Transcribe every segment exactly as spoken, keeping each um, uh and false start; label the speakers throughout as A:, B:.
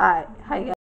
A: Hi, hi guys.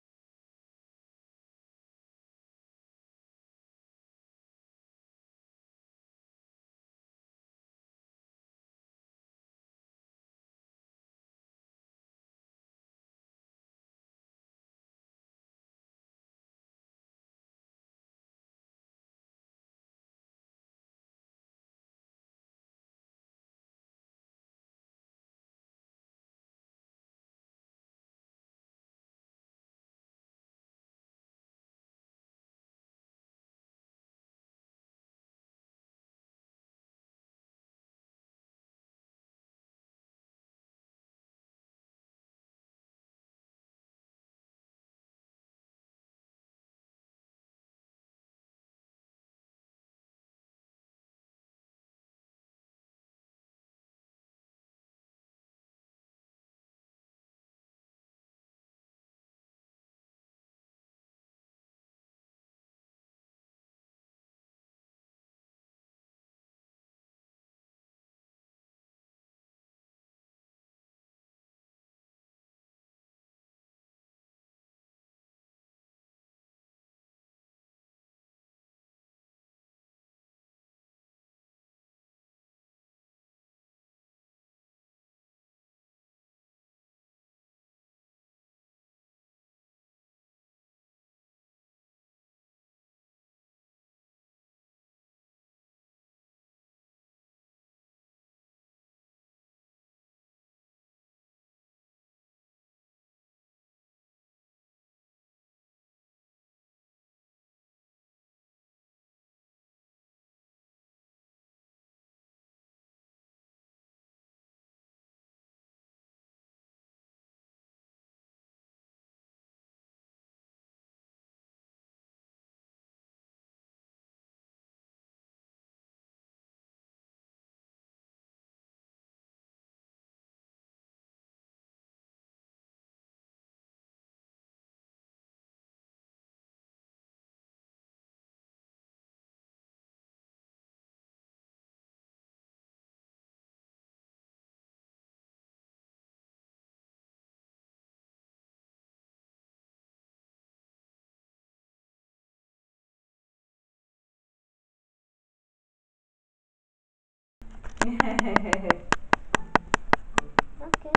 B: Okay.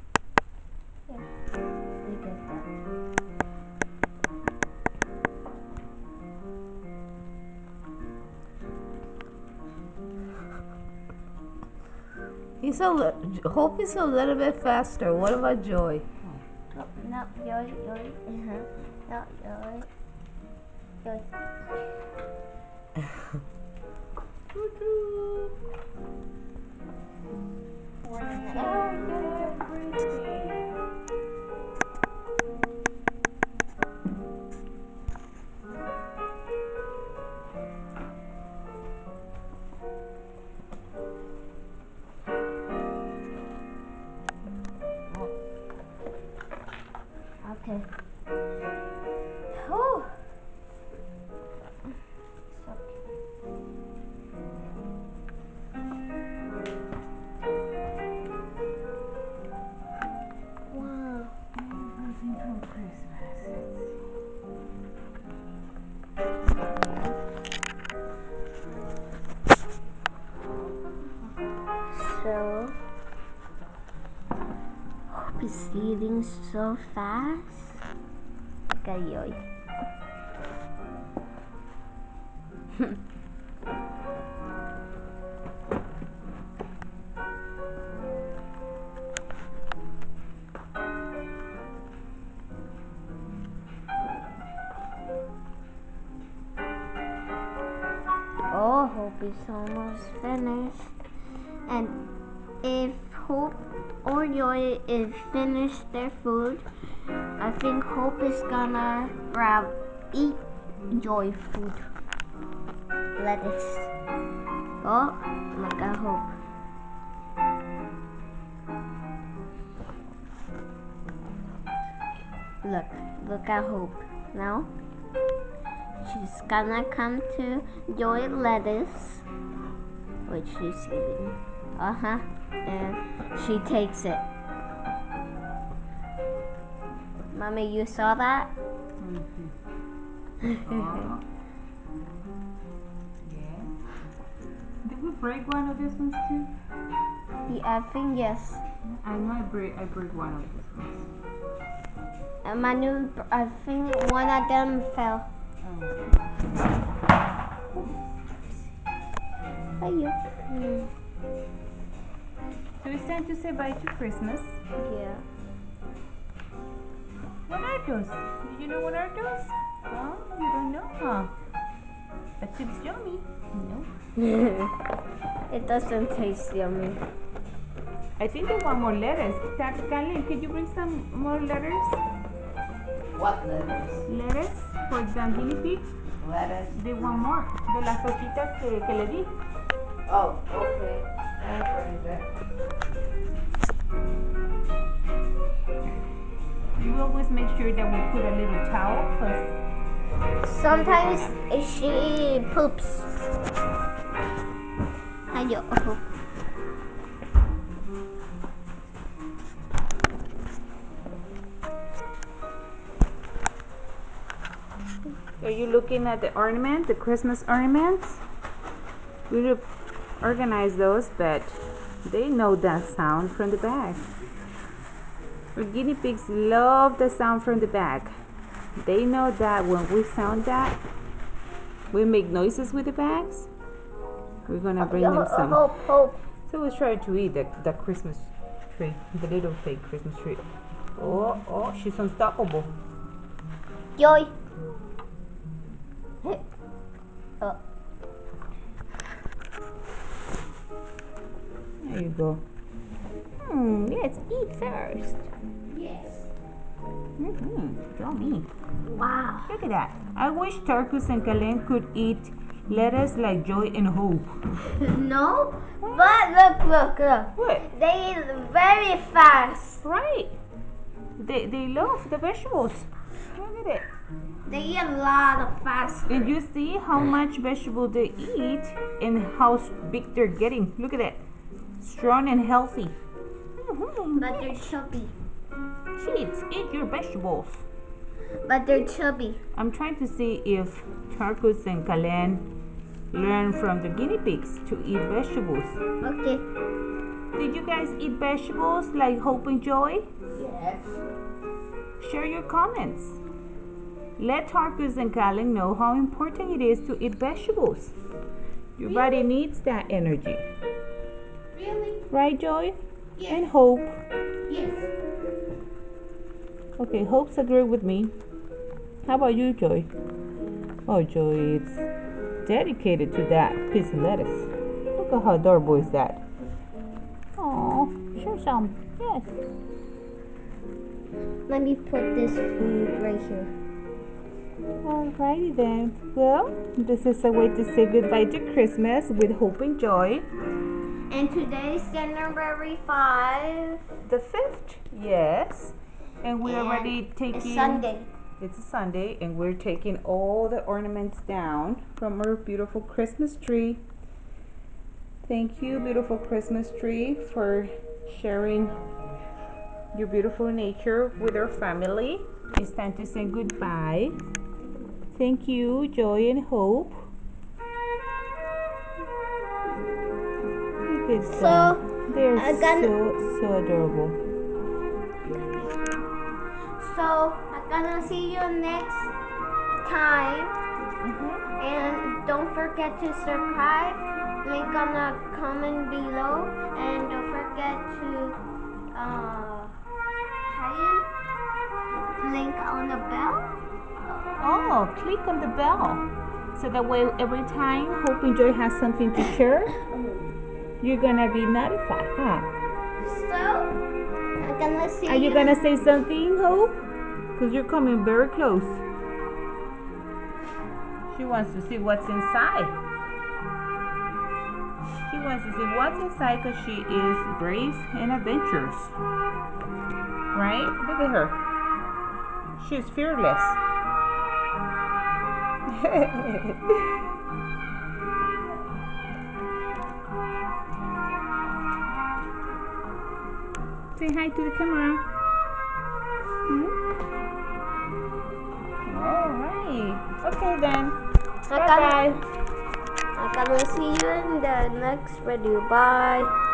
B: Yeah, we get that.
A: He's a li- Hope is a little bit faster. What about Joy?
B: No, no, yoy, yoy. Uh-huh. No, yoy, yoy. Okay. Oh. Wow. So, Hope is eating so fast. Look at yoy. Oh, Hope is almost finished. And if Hope or Joy is finished their food, I think Hope is gonna grab eat Joy food. Lettuce. Oh, look at Hope. Look, look at Hope. Now she's gonna come to Joy lettuce, which she's eating. Uh huh. And she takes it. Mommy, you saw that?
C: Mm-hmm. Oh. Yeah. Did we break one of these ones too?
B: Yeah, I think yes.
C: I know I break I break one of these ones.
B: And Manu, I think one of them fell.
C: Oh.
B: Are you? Mm.
C: So it's time to say bye to Christmas.
B: Yeah.
C: What are those? Do you know what are those? Oh, you don't know, huh? That seems yummy. No.
B: It doesn't taste yummy.
C: I think they want more lettuce. Kalin, can you bring some more lettuce?
A: What letters?
C: Lettuce for the guinea pigs.
A: Lettuce.
C: They want more. De las hojitas que, que le di.
A: Oh, okay. I'll bring that.
C: We always make sure that we put a little towel because
B: Sometimes she poops. Ayo.
C: Are you looking at the ornament, the Christmas ornaments? We would organize those, but they know that sound from the bag. Our guinea pigs love the sound from the bag. They know that when we sound that, we make noises with the bags. We're gonna bring them some.
B: Hope, hope.
C: So we'll try to eat the, the Christmas tree, the little fake Christmas tree. Oh, oh, she's unstoppable.
B: Joy. Oh.
C: There you go. Hmm, let's eat first.
A: Yes.
C: Mm-hmm. Yummy.
B: Wow.
C: Look at that. I wish Tarkus and Kalen could eat lettuce like Joy and Hope.
B: No, but look, look, look.
C: What?
B: They eat very fast.
C: Right. They, they love the vegetables. Look at it.
B: They eat a lot of fast.
C: And you see how much vegetable they eat and how big they're getting. Look at that. Strong and healthy. Mm-hmm.
B: But they're chubby.
C: Kids, eat your vegetables.
B: But they're chubby.
C: I'm trying to see if Tarkus and Kalen learn from the guinea pigs to eat vegetables.
B: Okay.
C: Did you guys eat vegetables like Hope and Joy?
A: Yes.
C: Share your comments. Let Tarkus and Kalen know how important it is to eat vegetables. Your body needs that energy.
A: Really?
C: Right, Joy?
A: Yes.
C: And Hope.
A: Yes.
C: Okay, Hope's agreed with me. How about you, Joy? Oh, Joy, it's dedicated to that piece of lettuce. Look at how adorable is that. Oh, sure some. Yes.
B: Let me put this food right here.
C: Alrighty then. Well, this is a way to say goodbye to Christmas with Hope and Joy.
B: And today's January fifth.
C: The fifth, yes. And we're
B: And
C: already taking.
B: It's Sunday.
C: It's a Sunday, and we're taking all the ornaments down from our beautiful Christmas tree. Thank you, beautiful Christmas tree, for sharing your beautiful nature with our family. It's time to say goodbye. Thank you, Joy and Hope. Look at
B: So,
C: them. They're
B: I got-
C: so, so adorable.
B: So, I'm gonna see you next time.
C: Mm-hmm.
B: And don't forget to subscribe. Link on the comment below. And don't forget to uh, link on the bell.
C: Oh, click on the bell. So that way every time Hope and Joy has something to share, you're gonna be notified, huh?
B: So, I'm gonna see
C: Are you gonna say something, Hope? Because you're coming very close. She wants to see what's inside. She wants to see what's inside because she is brave and adventurous. Right? Look at her. She's fearless. Say hi to the camera. Hmm? Okay then.
B: I
C: Bye
B: can,
C: bye.
B: I can see you in the next video. Bye.